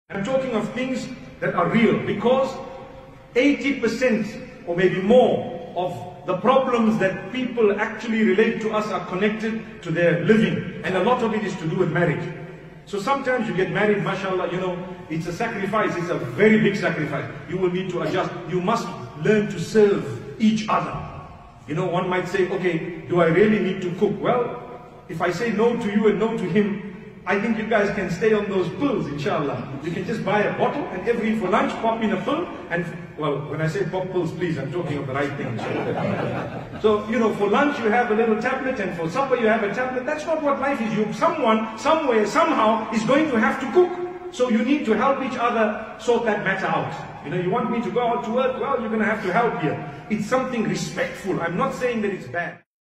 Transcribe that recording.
I'm talking of things that are real, because 80% or maybe more of the problems that people actually relate to us are connected to their living, and a lot of it is to do with marriage. So sometimes you get married, mashallah, it's a sacrifice, it's a very big sacrifice. You will need to adjust. You must learn to serve each other. One might say, okay, do I really need to cook? Well, if I say no to you and no to him, I think you guys can stay on those pills, inshallah. You can just buy a bottle and for lunch pop in a pill. And well, when I say pop pills, please, I'm talking of the right thing. So, for lunch you have a little tablet, and for supper you have a tablet. That's not what life is. Someone, somewhere, somehow is going to have to cook. So you need to help each other sort that matter out. You want me to go out to work? Well, you're going to have to help here. It's something respectful. I'm not saying that it's bad.